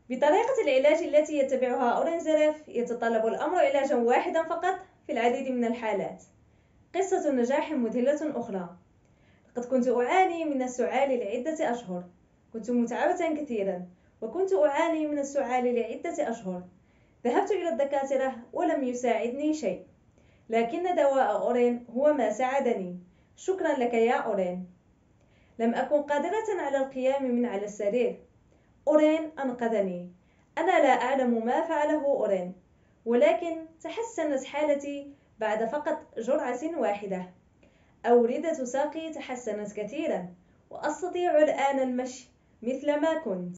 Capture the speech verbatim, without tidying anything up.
بطريقة العلاج التي يتبعها أورينزيريف يتطلب الأمر علاجا واحدا فقط في العديد من الحالات. قصة نجاح مذهلة أخرى: لقد كنت أعاني من السعال لعدة أشهر. كنت متعبة كثيرا وكنت أعاني من السعال لعدة أشهر. ذهبت إلى الدكاترة ولم يساعدني شيء، لكن دواء أورين هو ما ساعدني. شكرا لك يا أورين. لم أكن قادرة على القيام من على السرير. أورين أنقذني. أنا لا أعلم ما فعله أورين، ولكن تحسنت حالتي بعد فقط جرعة واحدة. أوردة ساقي تحسنت كثيرا وأستطيع الآن المشي مثل ما كنت.